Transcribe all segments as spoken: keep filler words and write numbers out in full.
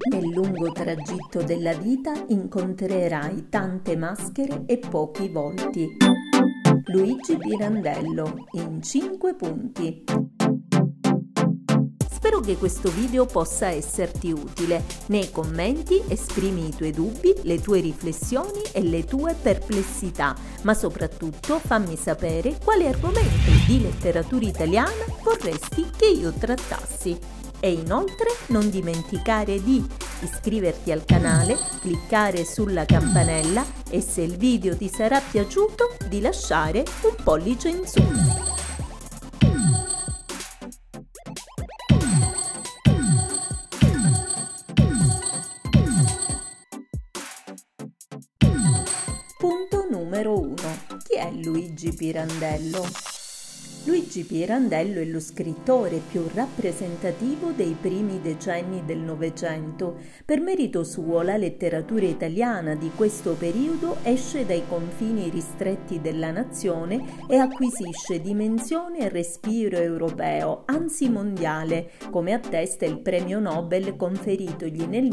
Nel lungo tragitto della vita incontrerai tante maschere e pochi volti. Luigi Pirandello, in cinque punti. Spero che questo video possa esserti utile. Nei commenti esprimi i tuoi dubbi, le tue riflessioni e le tue perplessità, ma soprattutto fammi sapere quali argomenti di letteratura italiana vorresti che io trattassi. E inoltre non dimenticare di iscriverti al canale, cliccare sulla campanella e se il video ti sarà piaciuto di lasciare un pollice in su. Punto numero uno. Chi è Luigi Pirandello? Luigi Pirandello è lo scrittore più rappresentativo dei primi decenni del Novecento. Per merito suo, la letteratura italiana di questo periodo esce dai confini ristretti della nazione e acquisisce dimensione e respiro europeo, anzi mondiale, come attesta il premio Nobel conferitogli nel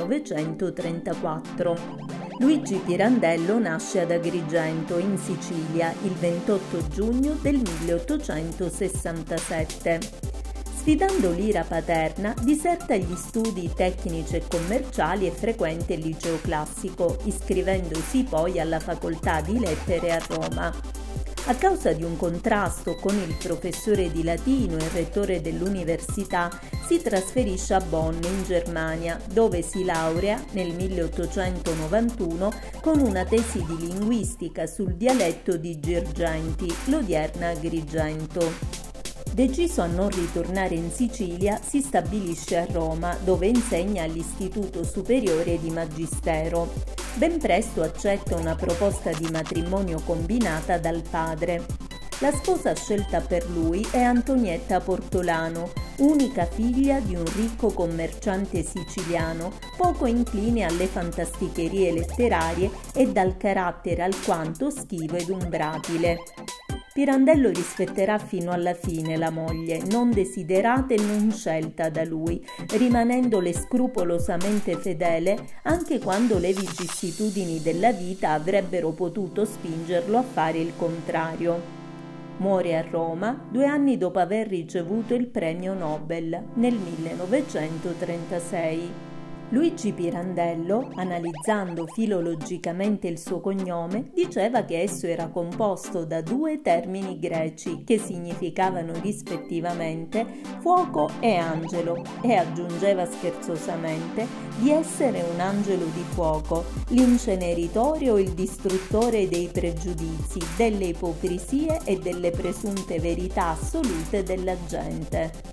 millenovecentotrentaquattro. Luigi Pirandello nasce ad Agrigento, in Sicilia, il ventotto giugno del milleottocentosessantasette. Sfidando l'ira paterna, diserta gli studi tecnici e commerciali e frequenta il liceo classico, iscrivendosi poi alla facoltà di lettere a Roma. A causa di un contrasto con il professore di latino e rettore dell'università, si trasferisce a Bonn in Germania, dove si laurea nel milleottocentonovantuno con una tesi di linguistica sul dialetto di Girgenti, l'odierna Agrigento. Deciso a non ritornare in Sicilia, si stabilisce a Roma, dove insegna all'Istituto Superiore di Magistero. Ben presto accetta una proposta di matrimonio combinata dal padre. La sposa scelta per lui è Antonietta Portolano, unica figlia di un ricco commerciante siciliano, poco incline alle fantasticherie letterarie e dal carattere alquanto schivo ed umbratile. Pirandello rispetterà fino alla fine la moglie, non desiderata e non scelta da lui, rimanendole scrupolosamente fedele anche quando le vicissitudini della vita avrebbero potuto spingerlo a fare il contrario. Muore a Roma due anni dopo aver ricevuto il premio Nobel, nel millenovecentotrentasei. Luigi Pirandello, analizzando filologicamente il suo cognome, diceva che esso era composto da due termini greci che significavano rispettivamente fuoco e angelo e aggiungeva scherzosamente di essere un angelo di fuoco, l'inceneritore o il distruttore dei pregiudizi, delle ipocrisie e delle presunte verità assolute della gente.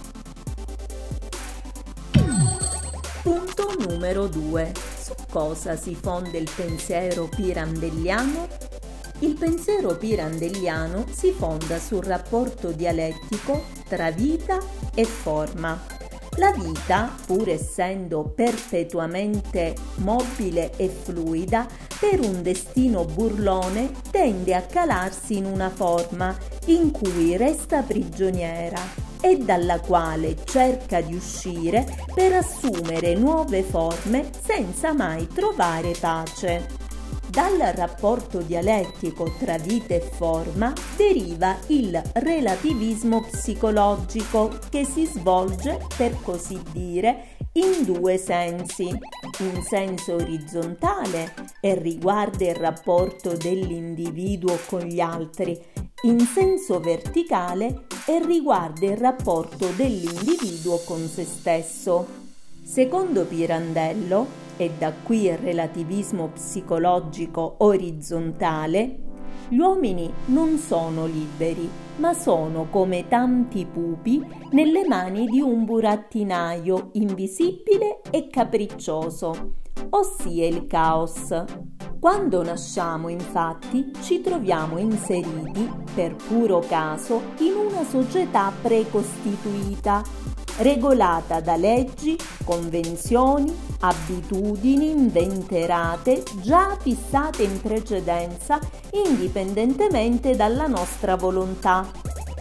Punto numero due. Su cosa si fonda il pensiero pirandelliano? Il pensiero pirandelliano si fonda sul rapporto dialettico tra vita e forma. La vita, pur essendo perpetuamente mobile e fluida, per un destino burlone tende a calarsi in una forma in cui resta prigioniera e dalla quale cerca di uscire per assumere nuove forme senza mai trovare pace. Dal rapporto dialettico tra vita e forma deriva il relativismo psicologico che si svolge, per così dire, in due sensi. In senso orizzontale e riguarda il rapporto dell'individuo con gli altri, in senso verticale e riguarda il rapporto dell'individuo con se stesso. Secondo Pirandello, e da qui il relativismo psicologico orizzontale, gli uomini non sono liberi, ma sono come tanti pupi nelle mani di un burattinaio invisibile e capriccioso, ossia il caos. Quando nasciamo, infatti, ci troviamo inseriti, per puro caso, in una società precostituita, regolata da leggi, convenzioni, abitudini inventerate, già fissate in precedenza, indipendentemente dalla nostra volontà.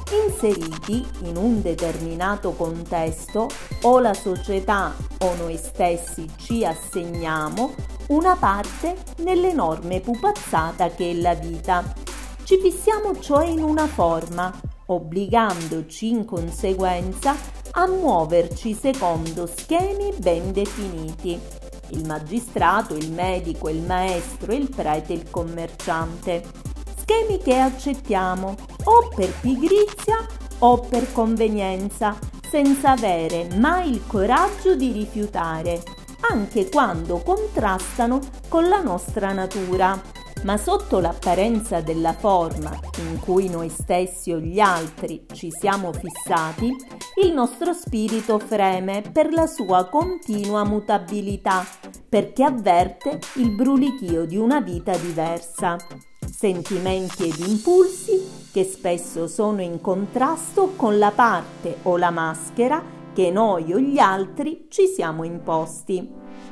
inseriti in un determinato contesto, o la società o noi stessi ci assegniamo una parte nell'enorme pupazzata che è la vita. Ci fissiamo cioè in una forma, obbligandoci in conseguenza a muoverci secondo schemi ben definiti. Il magistrato, il medico, il maestro, il prete, il commerciante. Schemi che accettiamo o per pigrizia o per convenienza, senza avere mai il coraggio di rifiutare, anche quando contrastano con la nostra natura. Ma sotto l'apparenza della forma in cui noi stessi o gli altri ci siamo fissati, il nostro spirito freme per la sua continua mutabilità, perché avverte il brulichio di una vita diversa. Sentimenti ed impulsi che spesso sono in contrasto con la parte o la maschera che noi o gli altri ci siamo imposti.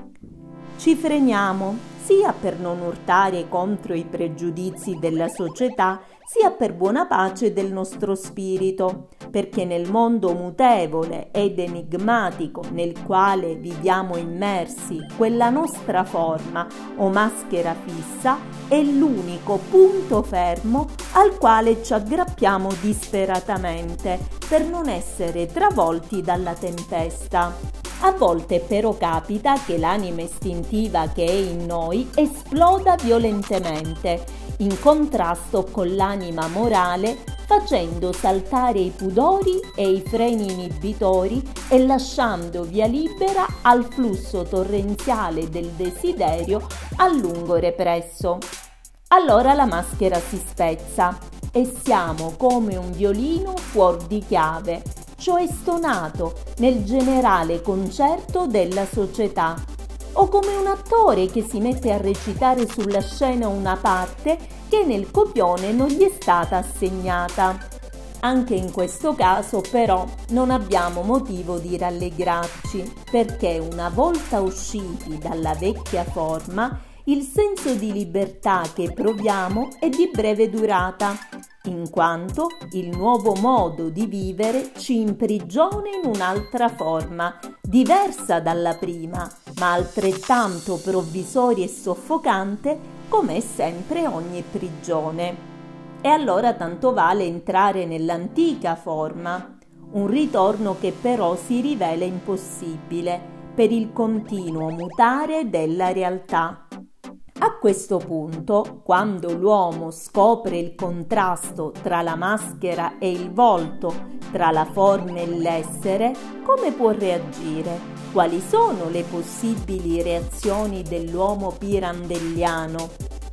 Ci freniamo sia per non urtare contro i pregiudizi della società, sia per buona pace del nostro spirito, perché nel mondo mutevole ed enigmatico nel quale viviamo immersi, quella nostra forma o maschera fissa è l'unico punto fermo al quale ci aggrappiamo disperatamente per non essere travolti dalla tempesta. A volte però capita che l'anima istintiva che è in noi esploda violentemente, in contrasto con l'anima morale, facendo saltare i pudori e i freni inibitori e lasciando via libera al flusso torrenziale del desiderio a lungo represso. Allora la maschera si spezza e siamo come un violino fuor di chiave, cioè stonato nel generale concerto della società, o come un attore che si mette a recitare sulla scena una parte che nel copione non gli è stata assegnata. Anche in questo caso però non abbiamo motivo di rallegrarci, perché una volta usciti dalla vecchia forma, il senso di libertà che proviamo è di breve durata, in quanto il nuovo modo di vivere ci imprigiona in un'altra forma, diversa dalla prima, ma altrettanto provvisoria e soffocante come è sempre ogni prigione. E allora tanto vale entrare nell'antica forma, un ritorno che però si rivela impossibile per il continuo mutare della realtà. A questo punto, quando l'uomo scopre il contrasto tra la maschera e il volto, tra la forma e l'essere, come può reagire? Quali sono le possibili reazioni dell'uomo pirandelliano?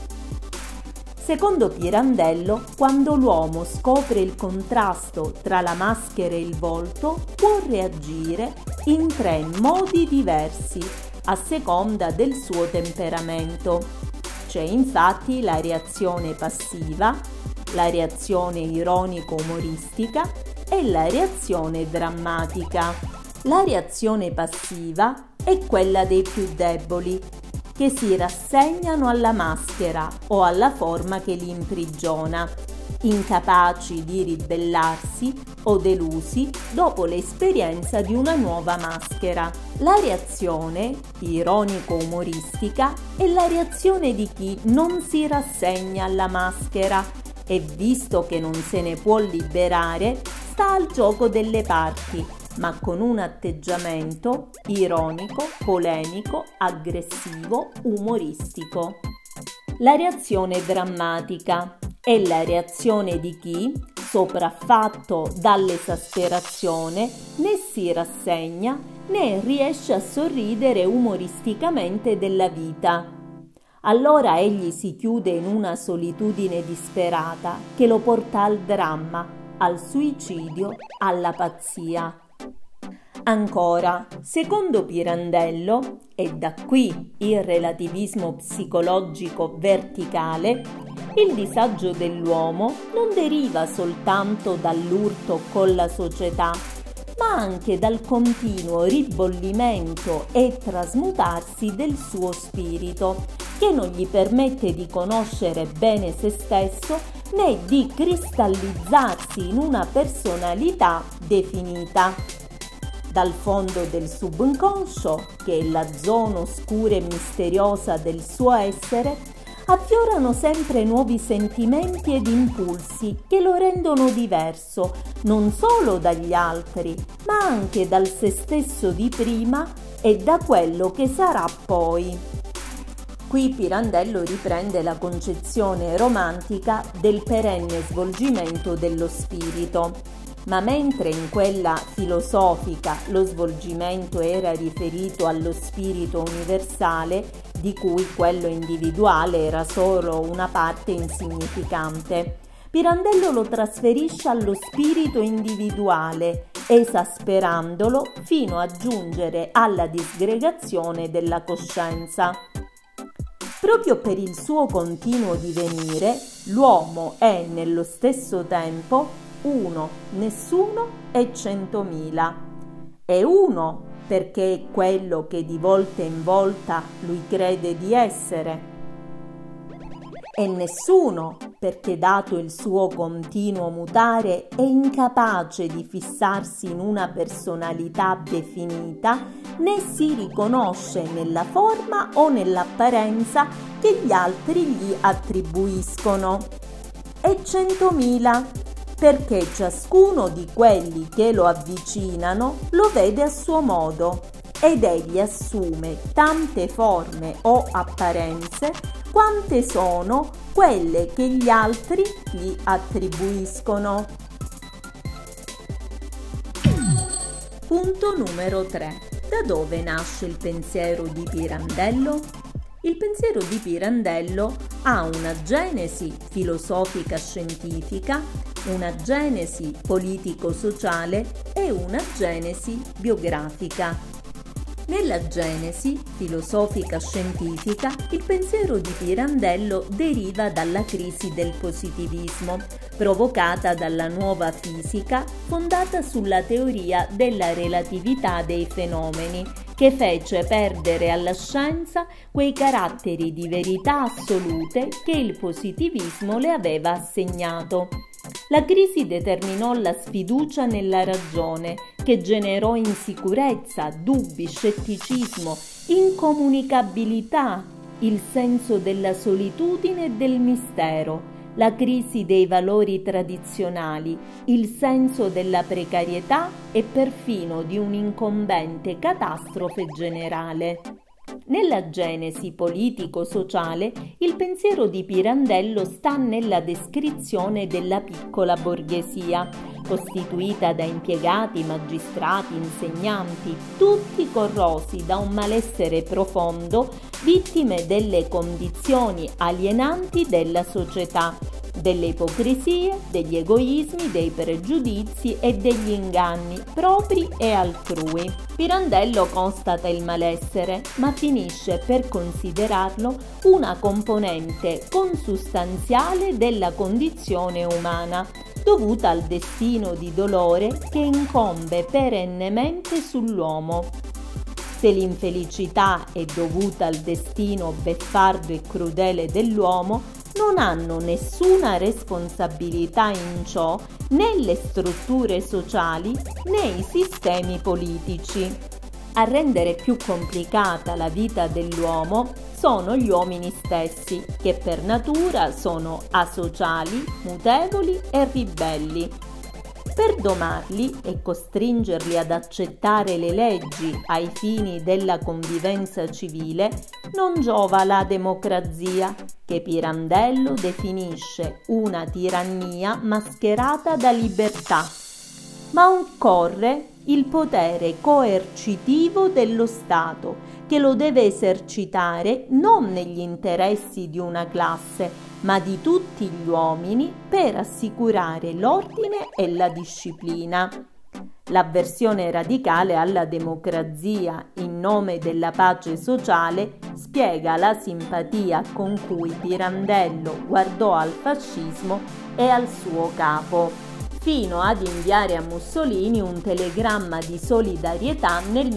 Secondo Pirandello, quando l'uomo scopre il contrasto tra la maschera e il volto, può reagire in tre modi diversi, a seconda del suo temperamento. C'è infatti la reazione passiva, la reazione ironico-umoristica e la reazione drammatica. La reazione passiva è quella dei più deboli, che si rassegnano alla maschera o alla forma che li imprigiona, incapaci di ribellarsi o delusi dopo l'esperienza di una nuova maschera. La reazione ironico-umoristica è la reazione di chi non si rassegna alla maschera e, visto che non se ne può liberare, sta al gioco delle parti, ma con un atteggiamento ironico, polemico, aggressivo, umoristico. La reazione drammatica è la reazione di chi, sopraffatto dall'esasperazione, né si rassegna né riesce a sorridere umoristicamente della vita. Allora egli si chiude in una solitudine disperata che lo porta al dramma, al suicidio, alla pazzia. Ancora, secondo Pirandello, e da qui il relativismo psicologico verticale, il disagio dell'uomo non deriva soltanto dall'urto con la società, ma anche dal continuo ribollimento e trasmutarsi del suo spirito, che non gli permette di conoscere bene se stesso né di cristallizzarsi in una personalità definita. Dal fondo del subconscio, che è la zona oscura e misteriosa del suo essere, affiorano sempre nuovi sentimenti ed impulsi che lo rendono diverso non solo dagli altri, ma anche dal se stesso di prima e da quello che sarà poi. Qui Pirandello riprende la concezione romantica del perenne svolgimento dello spirito, ma mentre in quella filosofica lo svolgimento era riferito allo spirito universale, di cui quello individuale era solo una parte insignificante, Pirandello lo trasferisce allo spirito individuale, esasperandolo fino a giungere alla disgregazione della coscienza. Proprio per il suo continuo divenire, l'uomo è nello stesso tempo uno, nessuno e centomila. È uno perché è quello che di volta in volta lui crede di essere, e nessuno perché, dato il suo continuo mutare, è incapace di fissarsi in una personalità definita, né si riconosce nella forma o nell'apparenza che gli altri gli attribuiscono. E centomila perché ciascuno di quelli che lo avvicinano lo vede a suo modo ed egli assume tante forme o apparenze quante sono quelle che gli altri gli attribuiscono. Punto numero tre. Da dove nasce il pensiero di Pirandello? Il pensiero di Pirandello ha una genesi filosofica scientifica, una genesi politico-sociale e una genesi biografica. Nella genesi filosofica scientifica, il pensiero di Pirandello deriva dalla crisi del positivismo, provocata dalla nuova fisica fondata sulla teoria della relatività dei fenomeni, che fece perdere alla scienza quei caratteri di verità assolute che il positivismo le aveva assegnato. La crisi determinò la sfiducia nella ragione, che generò insicurezza, dubbi, scetticismo, incomunicabilità, il senso della solitudine e del mistero, la crisi dei valori tradizionali, il senso della precarietà e perfino di un'incombente catastrofe generale. Nella genesi politico-sociale, il pensiero di Pirandello sta nella descrizione della piccola borghesia, costituita da impiegati, magistrati, insegnanti, tutti corrosi da un malessere profondo, vittime delle condizioni alienanti della società, delle ipocrisie, degli egoismi, dei pregiudizi e degli inganni propri e altrui. Pirandello constata il malessere, ma finisce per considerarlo una componente consustanziale della condizione umana, dovuta al destino di dolore che incombe perennemente sull'uomo. Se l'infelicità è dovuta al destino beffardo e crudele dell'uomo, non hanno nessuna responsabilità in ciò né le strutture sociali né i sistemi politici. A rendere più complicata la vita dell'uomo sono gli uomini stessi, che per natura sono asociali, mutevoli e ribelli. Per domarli e costringerli ad accettare le leggi ai fini della convivenza civile non giova la democrazia, che Pirandello definisce una tirannia mascherata da libertà, ma occorre il potere coercitivo dello Stato, che lo deve esercitare non negli interessi di una classe, ma di tutti gli uomini per assicurare l'ordine e la disciplina. L'avversione radicale alla democrazia in nome della pace sociale spiega la simpatia con cui Pirandello guardò al fascismo e al suo capo, fino ad inviare a Mussolini un telegramma di solidarietà nel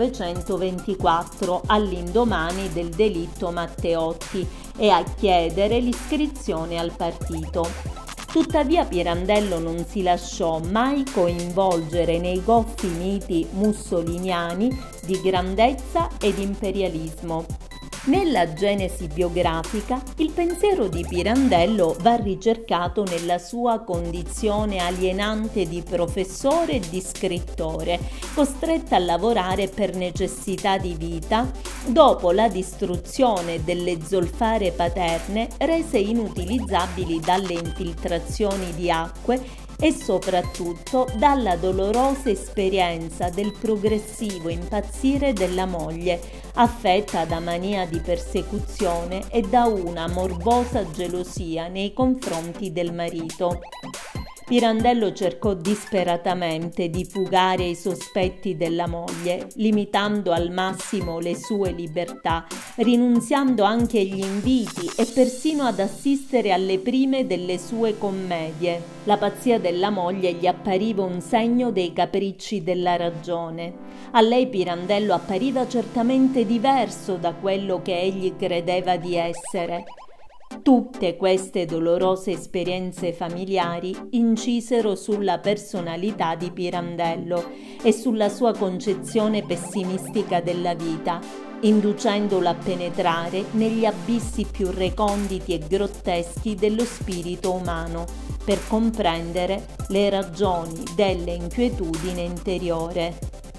millenovecentoventiquattro, all'indomani del delitto Matteotti, e a chiedere l'iscrizione al partito. Tuttavia Pirandello non si lasciò mai coinvolgere nei goffi miti mussoliniani di grandezza ed imperialismo. Nella genesi biografica, il pensiero di Pirandello va ricercato nella sua condizione alienante di professore e di scrittore, costretto a lavorare per necessità di vita, dopo la distruzione delle zolfare paterne rese inutilizzabili dalle infiltrazioni di acque e soprattutto dalla dolorosa esperienza del progressivo impazzire della moglie, affetta da mania di persecuzione e da una morbosa gelosia nei confronti del marito. Pirandello cercò disperatamente di fugare i sospetti della moglie, limitando al massimo le sue libertà, rinunziando anche agli inviti e persino ad assistere alle prime delle sue commedie. La pazzia della moglie gli appariva un segno dei capricci della ragione. A lei Pirandello appariva certamente diverso da quello che egli credeva di essere. Tutte queste dolorose esperienze familiari incisero sulla personalità di Pirandello e sulla sua concezione pessimistica della vita, inducendolo a penetrare negli abissi più reconditi e grotteschi dello spirito umano per comprendere le ragioni delle inquietudine interiore.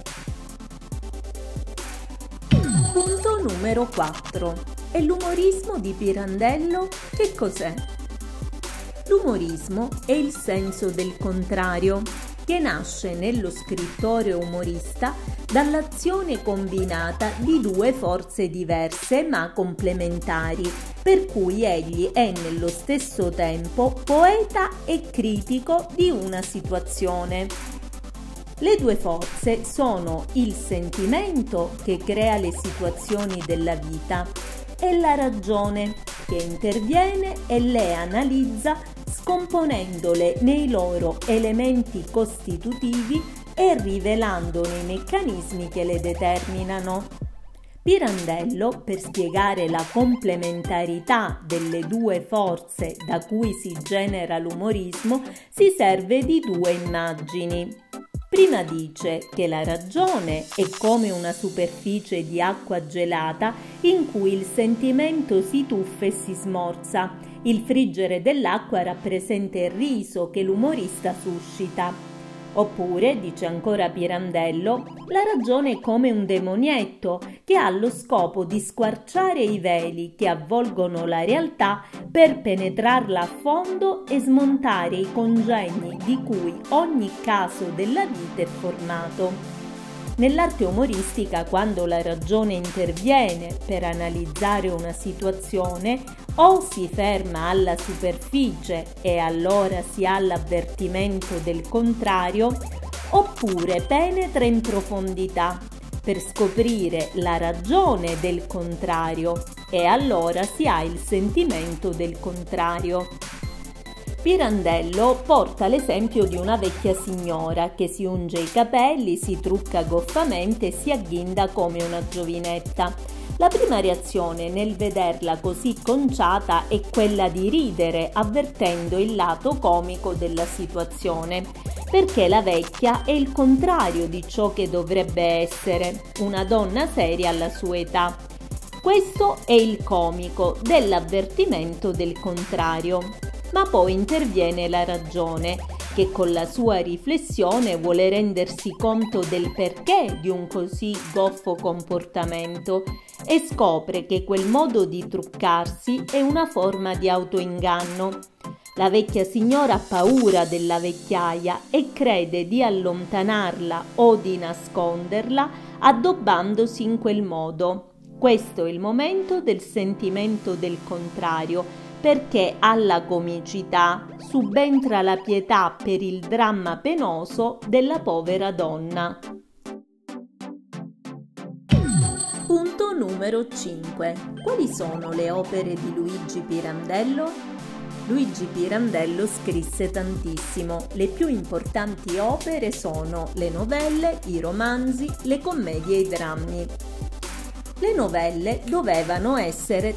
Punto numero quattro. E l'umorismo di Pirandello che cos'è? L'umorismo è il senso del contrario, che nasce nello scrittore umorista dall'azione combinata di due forze diverse ma complementari, per cui egli è nello stesso tempo poeta e critico di una situazione. Le due forze sono il sentimento che crea le situazioni della vita e la ragione che interviene e le analizza scomponendole nei loro elementi costitutivi e rivelandone i meccanismi che le determinano. Pirandello, per spiegare la complementarità delle due forze da cui si genera l'umorismo, si serve di due immagini. Prima dice che la ragione è come una superficie di acqua gelata in cui il sentimento si tuffa e si smorza. Il friggere dell'acqua rappresenta il riso che l'umorista suscita. Oppure, dice ancora Pirandello, la ragione è come un demonietto che ha lo scopo di squarciare i veli che avvolgono la realtà per penetrarla a fondo e smontare i congegni di cui ogni caso della vita è formato. Nell'arte umoristica, quando la ragione interviene per analizzare una situazione, o si ferma alla superficie e allora si ha l'avvertimento del contrario, oppure penetra in profondità per scoprire la ragione del contrario e allora si ha il sentimento del contrario. Pirandello porta l'esempio di una vecchia signora che si unge i capelli, si trucca goffamente e si agghinda come una giovinetta. La prima reazione nel vederla così conciata è quella di ridere, avvertendo il lato comico della situazione, perché la vecchia è il contrario di ciò che dovrebbe essere, una donna seria alla sua età. Questo è il comico dell'avvertimento del contrario. Ma poi interviene la ragione, che con la sua riflessione vuole rendersi conto del perché di un così goffo comportamento e scopre che quel modo di truccarsi è una forma di autoinganno. La vecchia signora ha paura della vecchiaia e crede di allontanarla o di nasconderla addobbandosi in quel modo. Questo è il momento del sentimento del contrario, perché alla comicità subentra la pietà per il dramma penoso della povera donna. Punto numero cinque. Quali sono le opere di Luigi Pirandello? Luigi Pirandello scrisse tantissimo. Le più importanti opere sono le novelle, i romanzi, le commedie e i drammi. Le novelle dovevano essere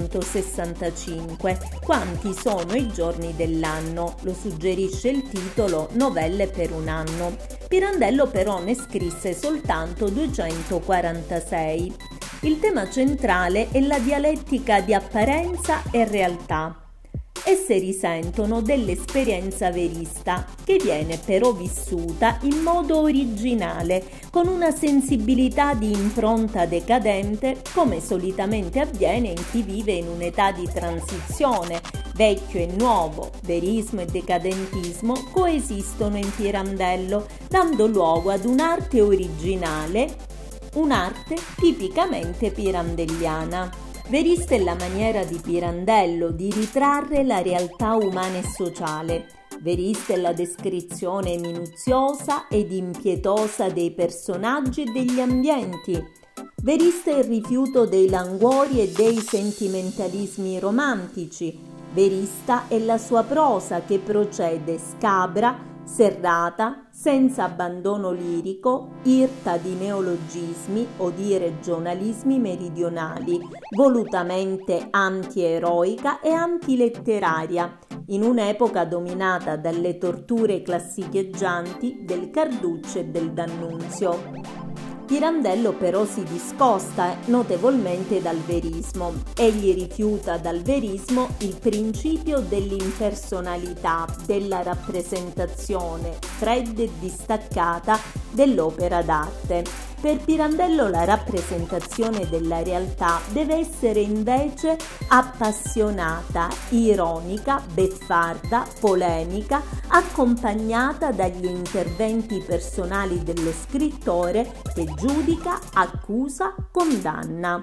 trecentosessantacinque. Quanti sono i giorni dell'anno? Lo suggerisce il titolo Novelle per un anno. Pirandello però ne scrisse soltanto duecentoquarantasei. Il tema centrale è la dialettica di apparenza e realtà. Esse risentono dell'esperienza verista, che viene però vissuta in modo originale, con una sensibilità di impronta decadente, come solitamente avviene in chi vive in un'età di transizione. Vecchio e nuovo, verismo e decadentismo coesistono in Pirandello, dando luogo ad un'arte originale, un'arte tipicamente pirandelliana. Verista è la maniera di Pirandello di ritrarre la realtà umana e sociale. Verista è la descrizione minuziosa ed impietosa dei personaggi e degli ambienti. Verista è il rifiuto dei languori e dei sentimentalismi romantici. Verista è la sua prosa che procede scabra, serrata, senza abbandono lirico, irta di neologismi o di regionalismi meridionali, volutamente anti-eroica e antiletteraria, in un'epoca dominata dalle torture classicheggianti del Carducci e del D'Annunzio. Pirandello però si discosta notevolmente dal verismo. Egli rifiuta dal verismo il principio dell'impersonalità, della rappresentazione fredda e distaccata dell'opera d'arte. Per Pirandello la rappresentazione della realtà deve essere invece appassionata, ironica, beffarda, polemica, accompagnata dagli interventi personali dello scrittore che giudica, accusa, condanna.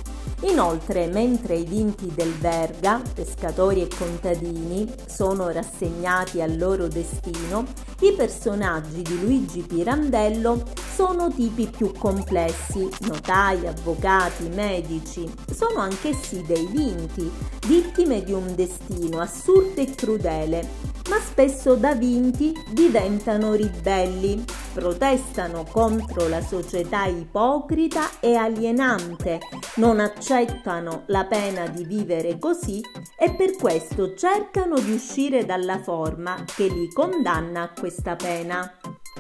Inoltre, mentre i vinti del Verga, pescatori e contadini, sono rassegnati al loro destino, i personaggi di Luigi Pirandello sono tipi più complessi, notai, avvocati, medici, sono anch'essi dei vinti, vittime di un destino assurdo e crudele, ma spesso da vinti diventano ribelli, protestano contro la società ipocrita e alienante, non accettano la pena di vivere così e per questo cercano di uscire dalla forma che li condanna a questa pena.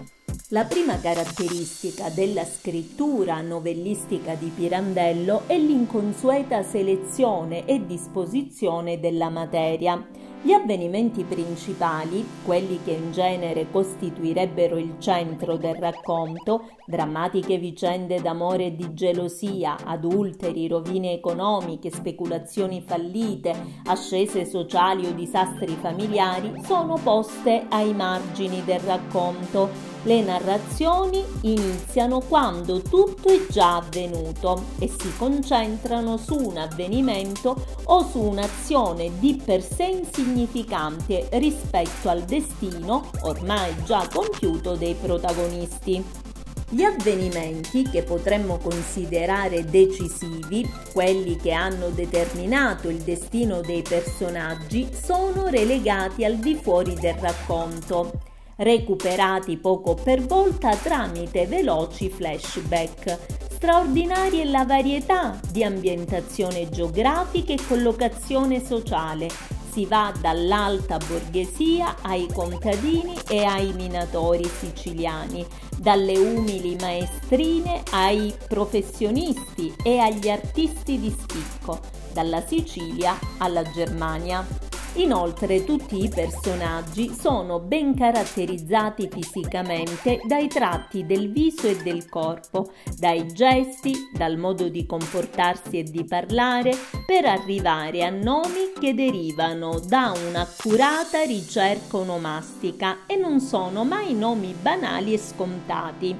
La prima caratteristica della scrittura novellistica di Pirandello è l'inconsueta selezione e disposizione della materia. Gli avvenimenti principali, quelli che in genere costituirebbero il centro del racconto, drammatiche vicende d'amore e di gelosia, adulteri, rovine economiche, speculazioni fallite, ascese sociali o disastri familiari, sono poste ai margini del racconto. Le narrazioni iniziano quando tutto è già avvenuto e si concentrano su un avvenimento o su un'azione di per sé insignificante rispetto al destino ormai già compiuto dei protagonisti. Gli avvenimenti che potremmo considerare decisivi, quelli che hanno determinato il destino dei personaggi, sono relegati al di fuori del racconto, recuperati poco per volta tramite veloci flashback. Straordinaria è la varietà di ambientazione geografica e collocazione sociale. Si va dall'alta borghesia ai contadini e ai minatori siciliani, dalle umili maestrine ai professionisti e agli artisti di spicco, dalla Sicilia alla Germania. Inoltre tutti i personaggi sono ben caratterizzati fisicamente dai tratti del viso e del corpo, dai gesti, dal modo di comportarsi e di parlare, per arrivare a nomi che derivano da un'accurata ricerca onomastica e non sono mai nomi banali e scontati.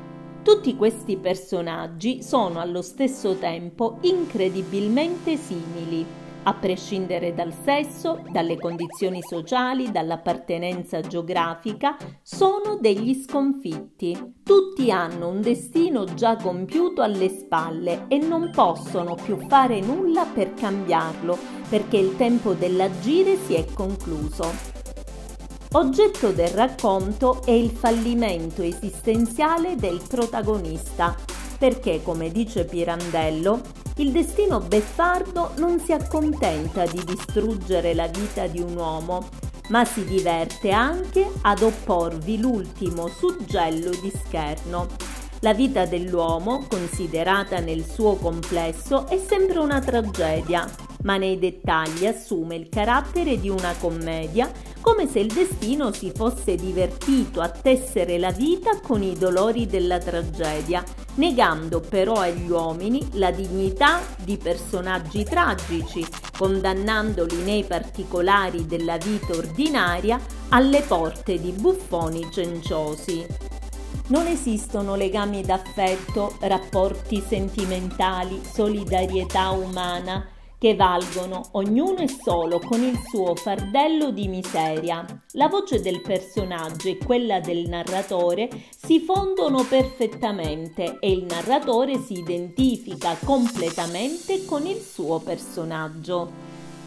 Tutti questi personaggi sono allo stesso tempo incredibilmente simili, a prescindere dal sesso, dalle condizioni sociali, dall'appartenenza geografica, sono degli sconfitti. Tutti hanno un destino già compiuto alle spalle e non possono più fare nulla per cambiarlo, perché il tempo dell'agire si è concluso. Oggetto del racconto è il fallimento esistenziale del protagonista. perché, come dice Pirandello, il destino beffardo non si accontenta di distruggere la vita di un uomo, ma si diverte anche ad opporvi l'ultimo suggello di scherno. La vita dell'uomo, considerata nel suo complesso, è sempre una tragedia, ma nei dettagli assume il carattere di una commedia, come se il destino si fosse divertito a tessere la vita con i dolori della tragedia, negando però agli uomini la dignità di personaggi tragici, condannandoli nei particolari della vita ordinaria alle porte di buffoni cenciosi. Non esistono legami d'affetto, rapporti sentimentali, solidarietà umana, che valgono ognuno e solo con il suo fardello di miseria. La voce del personaggio e quella del narratore si fondono perfettamente e il narratore si identifica completamente con il suo personaggio.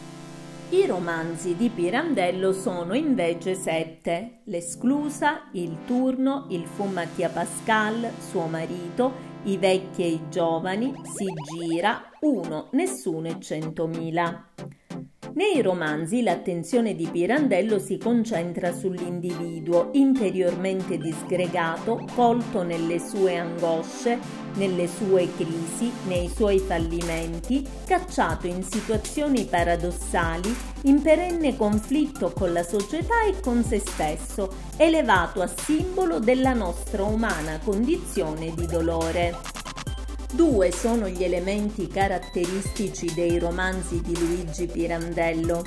I romanzi di Pirandello sono invece sette: L'Esclusa, Il Turno, Il fu Mattia Pascal, Suo marito, I vecchi e i giovani, Si gira, Uno, Nessuno e centomila. Nei romanzi l'attenzione di Pirandello si concentra sull'individuo interiormente disgregato, colto nelle sue angosce, nelle sue crisi, nei suoi fallimenti, cacciato in situazioni paradossali, in perenne conflitto con la società e con se stesso, elevato a simbolo della nostra umana condizione di dolore. Due sono gli elementi caratteristici dei romanzi di Luigi Pirandello: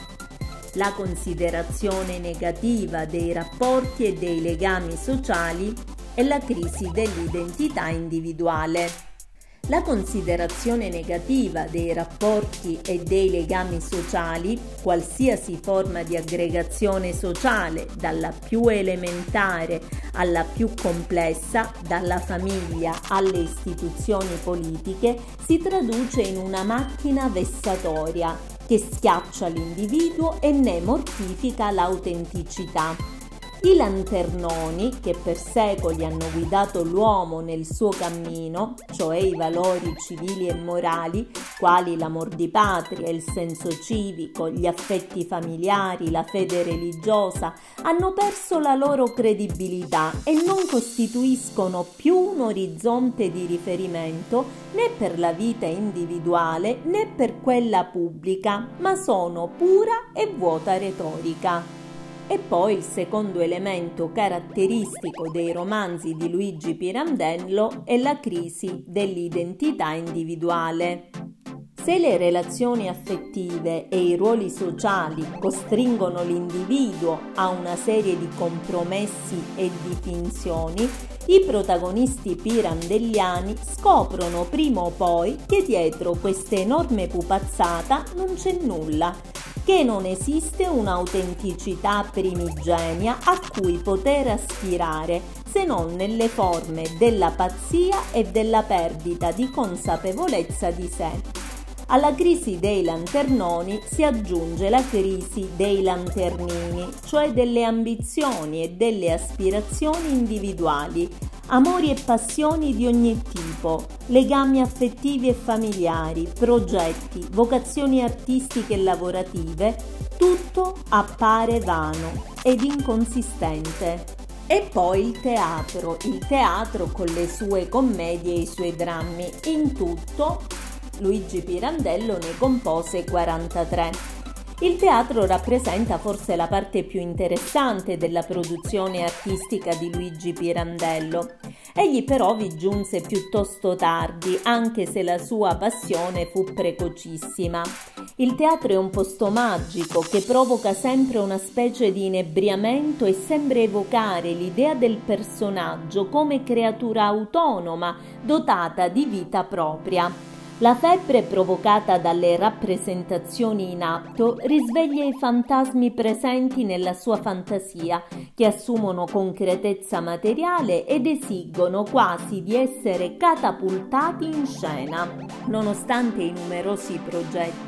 la considerazione negativa dei rapporti e dei legami sociali e la crisi dell'identità individuale. La considerazione negativa dei rapporti e dei legami sociali, qualsiasi forma di aggregazione sociale, dalla più elementare alla più complessa, dalla famiglia alle istituzioni politiche, si traduce in una macchina vessatoria che schiaccia l'individuo e ne mortifica l'autenticità. I lanternoni, che per secoli hanno guidato l'uomo nel suo cammino, cioè i valori civili e morali, quali l'amor di patria, il senso civico, gli affetti familiari, la fede religiosa, hanno perso la loro credibilità e non costituiscono più un orizzonte di riferimento né per la vita individuale né per quella pubblica, ma sono pura e vuota retorica. E poi il secondo elemento caratteristico dei romanzi di Luigi Pirandello è la crisi dell'identità individuale. Se le relazioni affettive e i ruoli sociali costringono l'individuo a una serie di compromessi e di finzioni, i protagonisti pirandelliani scoprono prima o poi che dietro questa enorme pupazzata non c'è nulla, che non esiste un'autenticità primigenia a cui poter aspirare se non nelle forme della pazzia e della perdita di consapevolezza di sé. Alla crisi dei lanternoni si aggiunge la crisi dei lanternini, cioè delle ambizioni e delle aspirazioni individuali, amori e passioni di ogni tipo, legami affettivi e familiari, progetti, vocazioni artistiche e lavorative, tutto appare vano ed inconsistente. E poi il teatro, il teatro con le sue commedie e i suoi drammi. In tutto Luigi Pirandello ne compose quarantatré. Il teatro rappresenta forse la parte più interessante della produzione artistica di Luigi Pirandello. Egli però vi giunse piuttosto tardi, anche se la sua passione fu precocissima. Il teatro è un posto magico che provoca sempre una specie di inebriamento e sembra evocare l'idea del personaggio come creatura autonoma, dotata di vita propria. La febbre provocata dalle rappresentazioni in atto risveglia i fantasmi presenti nella sua fantasia, che assumono concretezza materiale ed esigono quasi di essere catapultati in scena. Nonostante i numerosi progetti,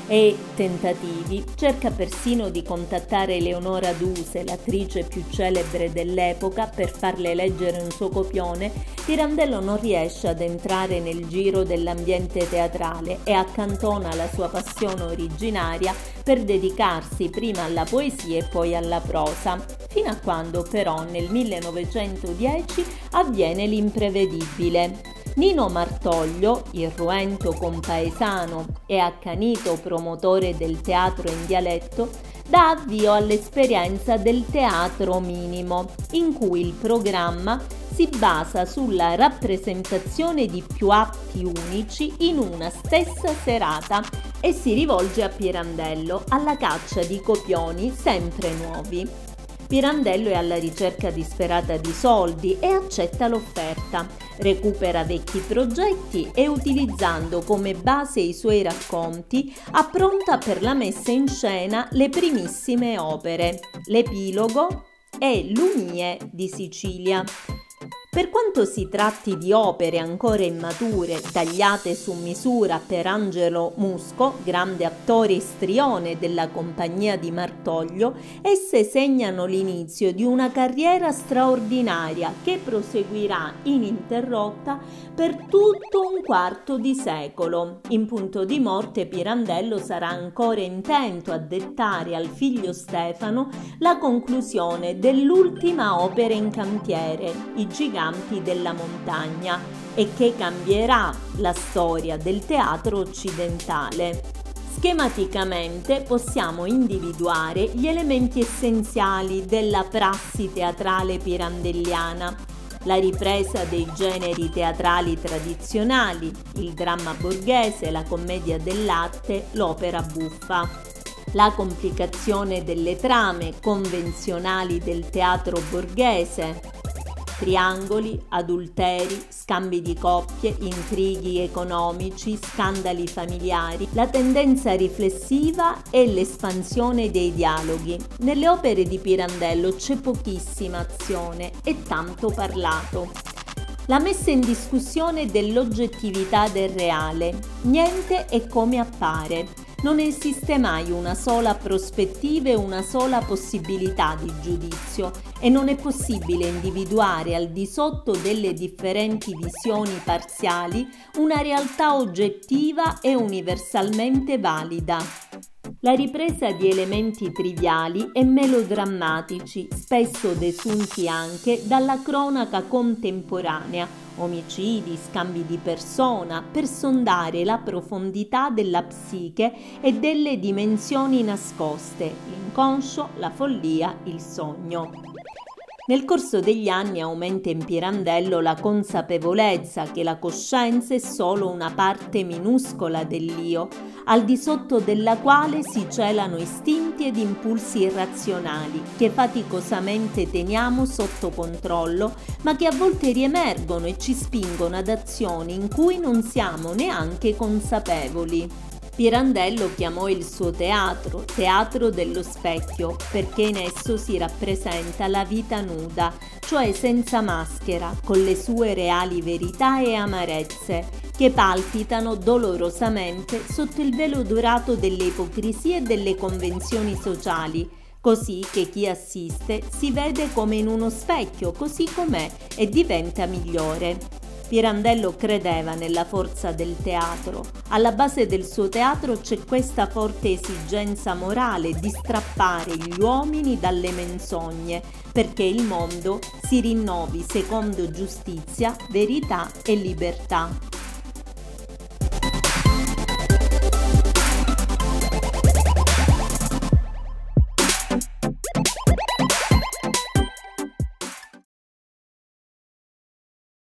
e tentativi cerca persino di contattare Leonora Duse, l'attrice più celebre dell'epoca, per farle leggere un suo copione, Pirandello non riesce ad entrare nel giro dell'ambiente teatrale e accantona la sua passione originaria per dedicarsi prima alla poesia e poi alla prosa, fino a quando però nel millenovecentodieci avviene l'imprevedibile. Nino Martoglio, irruento compaesano e accanito promotore del teatro in dialetto, dà avvio all'esperienza del teatro minimo, in cui il programma si basa sulla rappresentazione di più atti unici in una stessa serata e si rivolge a Pirandello alla caccia di copioni sempre nuovi. Pirandello è alla ricerca disperata di soldi e accetta l'offerta, recupera vecchi progetti e, utilizzando come base i suoi racconti, appronta per la messa in scena le primissime opere, L'Epilogo e Lumie di Sicilia. Per quanto si tratti di opere ancora immature, tagliate su misura per Angelo Musco, grande attore istrione della compagnia di Martoglio, esse segnano l'inizio di una carriera straordinaria che proseguirà ininterrotta per tutto un quarto di secolo. In punto di morte Pirandello sarà ancora intento a dettare al figlio Stefano la conclusione dell'ultima opera in cantiere, I Giganti della Montagna, e che cambierà la storia del teatro occidentale. Schematicamente possiamo individuare gli elementi essenziali della prassi teatrale pirandelliana: la ripresa dei generi teatrali tradizionali, il dramma borghese, la commedia dell'arte, l'opera buffa. La complicazione delle trame convenzionali del teatro borghese, triangoli, adulteri, scambi di coppie, intrighi economici, scandali familiari, la tendenza riflessiva e l'espansione dei dialoghi. Nelle opere di Pirandello c'è pochissima azione e tanto parlato. La messa in discussione dell'oggettività del reale. Niente è come appare. Non esiste mai una sola prospettiva e una sola possibilità di giudizio e non è possibile individuare al di sotto delle differenti visioni parziali una realtà oggettiva e universalmente valida. La ripresa di elementi triviali e melodrammatici, spesso desunti anche dalla cronaca contemporanea, omicidi, scambi di persona, per sondare la profondità della psiche e delle dimensioni nascoste, l'inconscio, la follia, il sogno. Nel corso degli anni aumenta in Pirandello la consapevolezza che la coscienza è solo una parte minuscola dell'io, al di sotto della quale si celano istinti ed impulsi irrazionali che faticosamente teniamo sotto controllo, ma che a volte riemergono e ci spingono ad azioni in cui non siamo neanche consapevoli. Pirandello chiamò il suo teatro teatro dello specchio perché in esso si rappresenta la vita nuda, cioè senza maschera, con le sue reali verità e amarezze, che palpitano dolorosamente sotto il velo dorato delle ipocrisie e delle convenzioni sociali, così che chi assiste si vede come in uno specchio così com'è e diventa migliore. Pirandello credeva nella forza del teatro. Alla base del suo teatro c'è questa forte esigenza morale di strappare gli uomini dalle menzogne, perché il mondo si rinnovi secondo giustizia, verità e libertà.